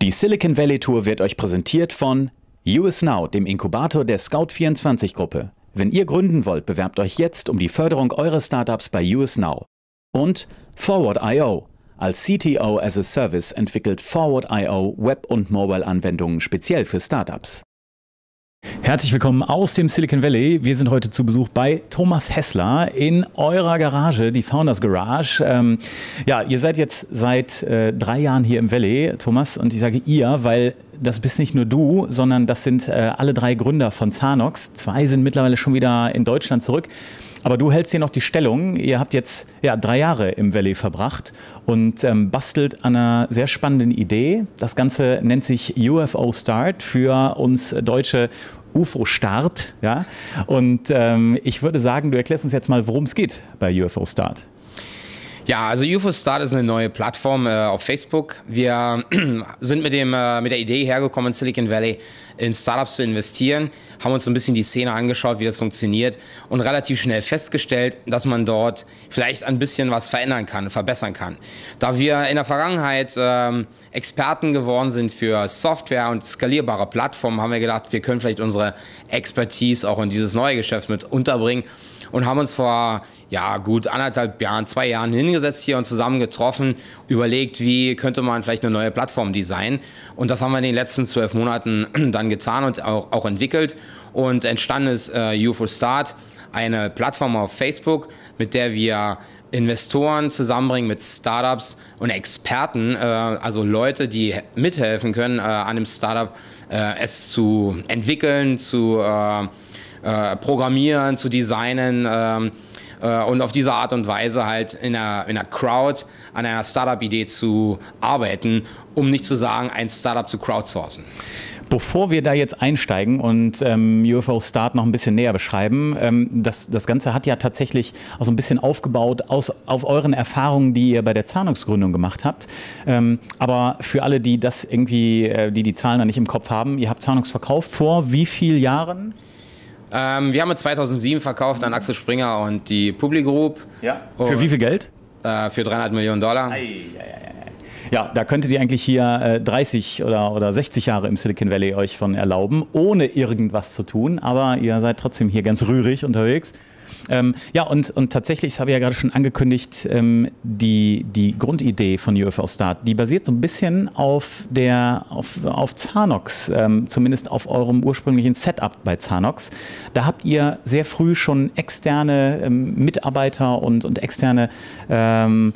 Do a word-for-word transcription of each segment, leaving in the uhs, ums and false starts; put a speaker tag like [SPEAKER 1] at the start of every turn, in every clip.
[SPEAKER 1] Die Silicon Valley Tour wird euch präsentiert von U S Now, dem Inkubator der Scout vierundzwanzig Gruppe. Wenn ihr gründen wollt, bewerbt euch jetzt um die Förderung eures Startups bei U S Now. Und Forward Punkt i o. Als C T O as a Service entwickelt Forward Punkt i o Web- und Mobile-Anwendungen speziell für Startups. Herzlich willkommen aus dem Silicon Valley. Wir sind heute zu Besuch bei Thomas Hessler in eurer Garage, die Founders Garage. Ähm, ja, ihr seid jetzt seit äh, drei Jahren hier im Valley, Thomas, und ich sage ihr, weil das bist nicht nur du, sondern das sind äh, alle drei Gründer von Zanox. Zwei sind mittlerweile schon wieder in Deutschland zurück. Aber du hältst hier noch die Stellung. Ihr habt jetzt ja, drei Jahre im Valley verbracht und ähm, bastelt an einer sehr spannenden Idee. Das Ganze nennt sich U F O Start, für uns Deutsche U F O Start. Ja? Und ähm, ich würde sagen, du erklärst uns jetzt mal, worum es geht bei U F O Start.
[SPEAKER 2] Ja, also U F O Start ist eine neue Plattform äh, auf Facebook. Wir sind mit, dem, äh, mit der Idee hergekommen, in Silicon Valley in Startups zu investieren, haben uns so ein bisschen die Szene angeschaut, wie das funktioniert und relativ schnell festgestellt, dass man dort vielleicht ein bisschen was verändern kann, verbessern kann. Da wir in der Vergangenheit ähm, Experten geworden sind für Software und skalierbare Plattformen, haben wir gedacht, wir können vielleicht unsere Expertise auch in dieses neue Geschäft mit unterbringen. Und haben uns vor ja, gut anderthalb Jahren, zwei Jahren hingesetzt hier und zusammen getroffen, überlegt, wie könnte man vielleicht eine neue Plattform designen. Und das haben wir in den letzten zwölf Monaten dann getan und auch, auch entwickelt. Und entstanden ist äh, U F O Start, eine Plattform auf Facebook, mit der wir Investoren zusammenbringen mit Startups und Experten, äh, also Leute, die mithelfen können, äh, an einem Startup äh, es zu entwickeln, zu äh, Äh, programmieren, zu designen ähm, äh, und auf diese Art und Weise halt in einer, in einer Crowd an einer Startup-Idee zu arbeiten, um nicht zu sagen, ein Startup zu crowdsourcen.
[SPEAKER 1] Bevor wir da jetzt einsteigen und ähm, U F O Start noch ein bisschen näher beschreiben, ähm, das, das Ganze hat ja tatsächlich auch so ein bisschen aufgebaut aus, auf euren Erfahrungen, die ihr bei der Zanox-Gründung gemacht habt. Ähm, aber für alle, die das irgendwie, äh, die die Zahlen da nicht im Kopf haben, ihr habt Zanox verkauft vor wie vielen Jahren?
[SPEAKER 2] Ähm, wir haben es zweitausendsieben verkauft an Axel Springer und die Publi Group.
[SPEAKER 1] Ja. Für wie viel Geld?
[SPEAKER 2] Äh, für dreihundert Millionen Dollar.
[SPEAKER 1] Ei, ei, ei, ei. Ja, da könntet ihr eigentlich hier äh, dreißig oder, oder sechzig Jahre im Silicon Valley euch von erlauben, ohne irgendwas zu tun. Aber ihr seid trotzdem hier ganz rührig unterwegs. Ähm, ja, und, und tatsächlich, das habe ich ja gerade schon angekündigt, ähm, die, die Grundidee von U F O Start, die basiert so ein bisschen auf, der, auf, auf Zanox, ähm, zumindest auf eurem ursprünglichen Setup bei Zanox. Da habt ihr sehr früh schon externe ähm, Mitarbeiter und, und externe ähm,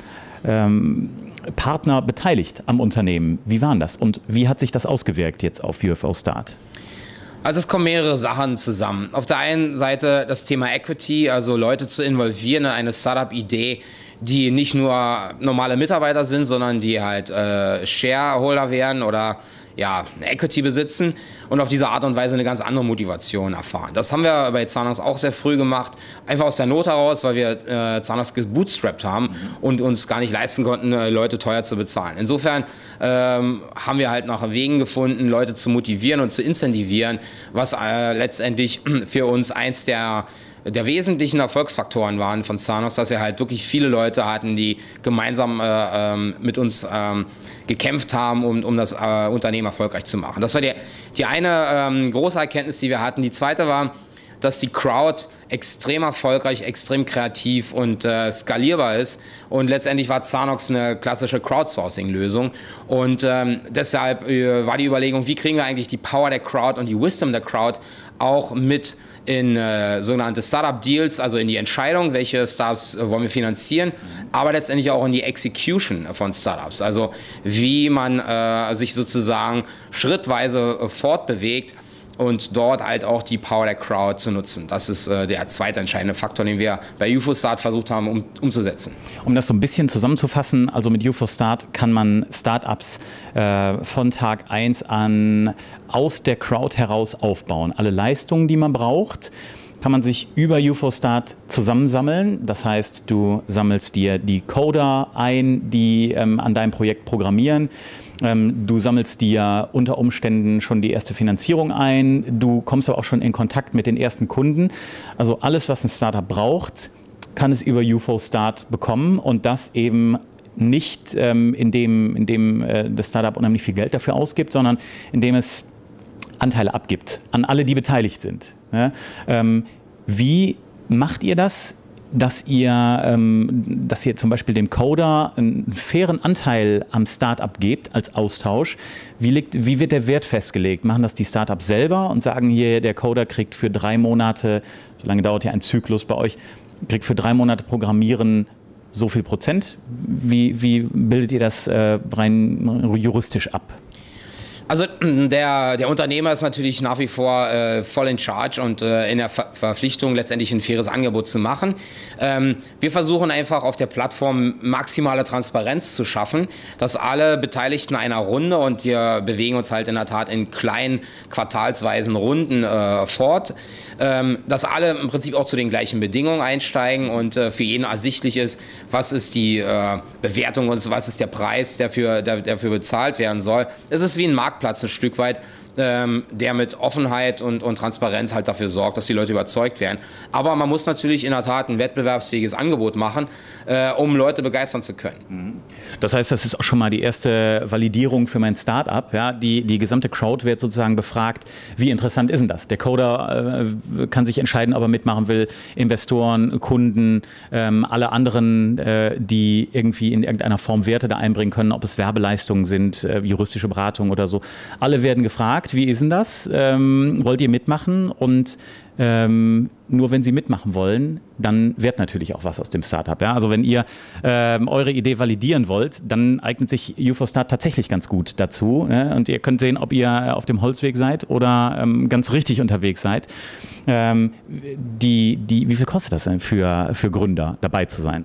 [SPEAKER 1] ähm, Partner beteiligt am Unternehmen. Wie waren das und wie hat sich das ausgewirkt jetzt auf U F O Start?
[SPEAKER 2] Also es kommen mehrere Sachen zusammen. Auf der einen Seite das Thema Equity, also Leute zu involvieren in eine Startup-Idee, die nicht nur normale Mitarbeiter sind, sondern die halt äh, Shareholder werden oder ja, Equity besitzen und auf diese Art und Weise eine ganz andere Motivation erfahren. Das haben wir bei Zanox auch sehr früh gemacht, einfach aus der Not heraus, weil wir äh, Zanox gebootstrapped haben mhm. und uns gar nicht leisten konnten, äh, Leute teuer zu bezahlen. Insofern ähm, haben wir halt nach Wegen gefunden, Leute zu motivieren und zu incentivieren, was äh, letztendlich für uns eins der der wesentlichen Erfolgsfaktoren waren von Zanox, dass wir halt wirklich viele Leute hatten, die gemeinsam äh, ähm, mit uns ähm, gekämpft haben, um, um das äh, Unternehmen erfolgreich zu machen. Das war die, die eine ähm, große Erkenntnis, die wir hatten. Die zweite war, dass die Crowd extrem erfolgreich, extrem kreativ und äh, skalierbar ist. Und letztendlich war Zanox eine klassische Crowdsourcing-Lösung. Und ähm, deshalb äh, war die Überlegung, wie kriegen wir eigentlich die Power der Crowd und die Wisdom der Crowd auch mit in äh, sogenannte Startup-Deals, also in die Entscheidung, welche Startups äh, wollen wir finanzieren, aber letztendlich auch in die Execution von Startups. Also wie man äh, sich sozusagen schrittweise äh, fortbewegt und dort halt auch die Power der Crowd zu nutzen. Das ist äh, der zweite entscheidende Faktor, den wir bei U F O Start versucht haben um, umzusetzen.
[SPEAKER 1] Um das so ein bisschen zusammenzufassen, also mit U F O Start kann man Startups äh, von Tag eins an aus der Crowd heraus aufbauen. Alle Leistungen, die man braucht, kann man sich über U F O Start zusammensammeln. Das heißt, du sammelst dir die Coder ein, die ähm, an deinem Projekt programmieren. Ähm, du sammelst dir unter Umständen schon die erste Finanzierung ein. Du kommst aber auch schon in Kontakt mit den ersten Kunden. Also alles, was ein Startup braucht, kann es über U F O Start bekommen und das eben nicht ähm, indem, indem äh, das Startup unheimlich viel Geld dafür ausgibt, sondern indem es Anteile abgibt an alle, die beteiligt sind. Ja? Ähm, wie macht ihr das, dass ihr, ähm, dass ihr zum Beispiel dem Coder einen fairen Anteil am Startup gebt als Austausch? Wie, liegt, wie wird der Wert festgelegt? Machen das die Startups selber und sagen hier, der Coder kriegt für drei Monate, so lange dauert ja ein Zyklus bei euch, kriegt für drei Monate Programmieren so viel Prozent? Wie, wie bildet ihr das äh, rein juristisch ab?
[SPEAKER 2] Also der, der Unternehmer ist natürlich nach wie vor äh, voll in charge und äh, in der Ver Verpflichtung, letztendlich ein faires Angebot zu machen. Ähm, wir versuchen einfach auf der Plattform maximale Transparenz zu schaffen, dass alle Beteiligten einer Runde, und wir bewegen uns halt in der Tat in kleinen quartalsweisen Runden äh, fort, ähm, dass alle im Prinzip auch zu den gleichen Bedingungen einsteigen und äh, für jeden ersichtlich ist, was ist die äh, Bewertung und was ist der Preis, der für, der, der für bezahlt werden soll. Es ist wie ein Markt Platz ein Stück weit, ähm, der mit Offenheit und, und Transparenz halt dafür sorgt, dass die Leute überzeugt werden. Aber man muss natürlich in der Tat ein wettbewerbsfähiges Angebot machen, äh, um Leute begeistern zu können.
[SPEAKER 1] Das heißt, das ist auch schon mal die erste Validierung für mein Startup. Ja? Die, die gesamte Crowd wird sozusagen befragt, wie interessant ist denn das? Der Coder äh, kann sich entscheiden, ob er mitmachen will. Investoren, Kunden, ähm, alle anderen, äh, die irgendwie in irgendeiner Form Werte da einbringen können, ob es Werbeleistungen sind, äh, juristische Beratung oder so. Alle werden gefragt, wie ist denn das? Ähm, wollt ihr mitmachen? Und ähm, nur wenn sie mitmachen wollen, dann wird natürlich auch was aus dem Startup. Ja? Also wenn ihr ähm, eure Idee validieren wollt, dann eignet sich U four Start tatsächlich ganz gut dazu. Ne? Und ihr könnt sehen, ob ihr auf dem Holzweg seid oder ähm, ganz richtig unterwegs seid. Ähm, die, die, wie viel kostet das denn für, für Gründer, dabei zu sein?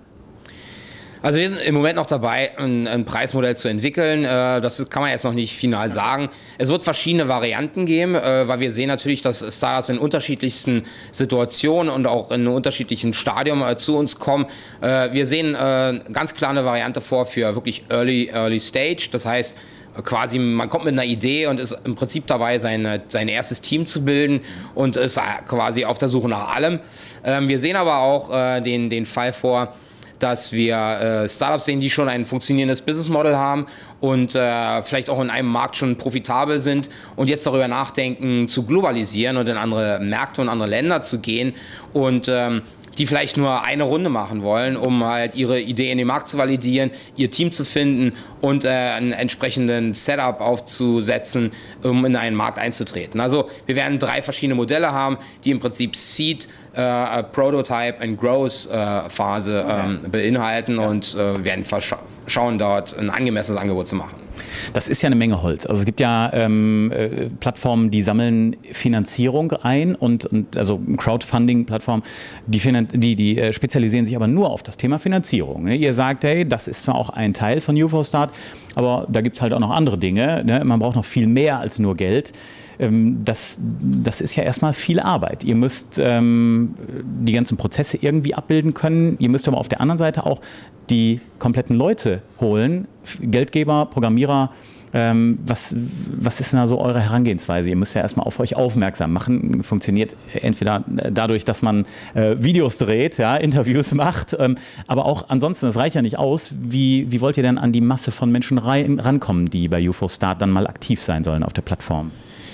[SPEAKER 2] Also wir sind im Moment noch dabei, ein, ein Preismodell zu entwickeln. Das kann man jetzt noch nicht final sagen. Es wird verschiedene Varianten geben, weil wir sehen natürlich, dass Startups in unterschiedlichsten Situationen und auch in einem unterschiedlichen Stadium zu uns kommen. Wir sehen ganz klar eine Variante vor für wirklich Early, Early Stage. Das heißt, quasi, man kommt mit einer Idee und ist im Prinzip dabei, sein, sein erstes Team zu bilden und ist quasi auf der Suche nach allem. Wir sehen aber auch den, den Fall vor, dass wir äh, Startups sehen, die schon ein funktionierendes Business Model haben und äh, vielleicht auch in einem Markt schon profitabel sind und jetzt darüber nachdenken, zu globalisieren und in andere Märkte und andere Länder zu gehen und ähm, die vielleicht nur eine Runde machen wollen, um halt ihre Idee in den Markt zu validieren, ihr Team zu finden und äh, einen entsprechenden Setup aufzusetzen, um in einen Markt einzutreten. Also wir werden drei verschiedene Modelle haben, die im Prinzip Seed, äh, Prototype und Growth äh, Phase ähm, beinhalten ja. und äh, werden schauen, dort ein angemessenes Angebot zu machen.
[SPEAKER 1] Das ist ja eine Menge Holz. Also es gibt ja ähm, äh, Plattformen, die sammeln Finanzierung ein und, und also Crowdfunding-Plattformen, die, die, die äh, spezialisieren sich aber nur auf das Thema Finanzierung. Ne? Ihr sagt, hey, das ist zwar auch ein Teil von U four Start, aber da gibt es halt auch noch andere Dinge. Ne? Man braucht noch viel mehr als nur Geld. Ähm, das, das ist ja erstmal viel Arbeit. Ihr müsst ähm, die ganzen Prozesse irgendwie abbilden können. Ihr müsst aber auf der anderen Seite auch die kompletten Leute holen, Geldgeber, Programmierer. Ähm, was, was ist denn da so eure Herangehensweise? Ihr müsst ja erstmal auf euch aufmerksam machen. Funktioniert entweder dadurch, dass man äh, Videos dreht, ja, Interviews macht, ähm, aber auch ansonsten, das reicht ja nicht aus. Wie, wie wollt ihr denn an die Masse von Menschen rein, rankommen, die bei U four Start dann mal aktiv sein sollen auf der Plattform?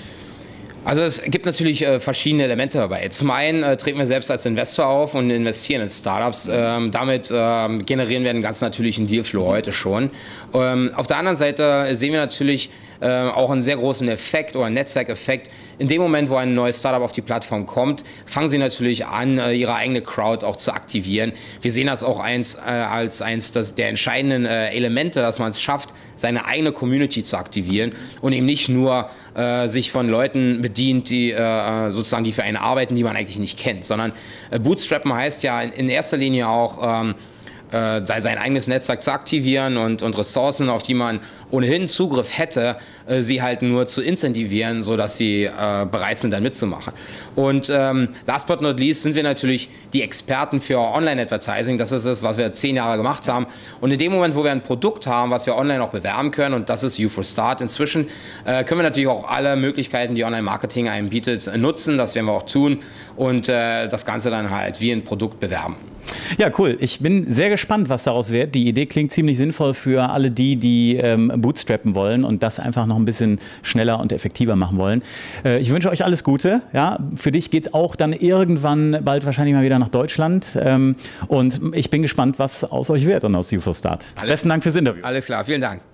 [SPEAKER 2] Also es gibt natürlich äh, verschiedene Elemente dabei. Zum einen äh, treten wir selbst als Investor auf und investieren in Startups. Ähm, damit ähm, generieren wir einen ganz natürlichen Dealflow heute schon. Ähm, auf der anderen Seite sehen wir natürlich äh, auch einen sehr großen Effekt oder einen Netzwerkeffekt. In dem Moment, wo ein neues Startup auf die Plattform kommt, fangen sie natürlich an, äh, ihre eigene Crowd auch zu aktivieren. Wir sehen das auch eins, äh, als eins das, der entscheidenden äh, Elemente, dass man es schafft, seine eigene Community zu aktivieren und eben nicht nur äh, sich von Leuten bedient, die äh, sozusagen die für einen arbeiten, die man eigentlich nicht kennt, sondern äh, Bootstrappen heißt ja in, in erster Linie auch ähm, äh, sein eigenes Netzwerk zu aktivieren und, und Ressourcen, auf die man ohnehin Zugriff hätte, äh, sie halt nur zu incentivieren, sodass sie äh, bereit sind, dann mitzumachen. Und ähm, last but not least sind wir natürlich die Experten für Online-Advertising. Das ist es, was wir zehn Jahre gemacht haben. Und in dem Moment, wo wir ein Produkt haben, was wir online auch bewerben können, und das ist U four Start inzwischen, äh, können wir natürlich auch alle Möglichkeiten, die Online-Marketing einem bietet, nutzen. Das werden wir auch tun und äh, das Ganze dann halt wie ein Produkt bewerben.
[SPEAKER 1] Ja, cool. Ich bin sehr gespannt, was daraus wird. Die Idee klingt ziemlich sinnvoll für alle die, die ähm, bootstrappen wollen und das einfach noch ein bisschen schneller und effektiver machen wollen. Äh, ich wünsche euch alles Gute. Ja, für dich geht es auch dann irgendwann bald wahrscheinlich mal wieder nach Deutschland. Ähm, und ich bin gespannt, was aus euch wird und aus UFOstart. Besten Dank fürs Interview.
[SPEAKER 2] Alles klar, vielen Dank.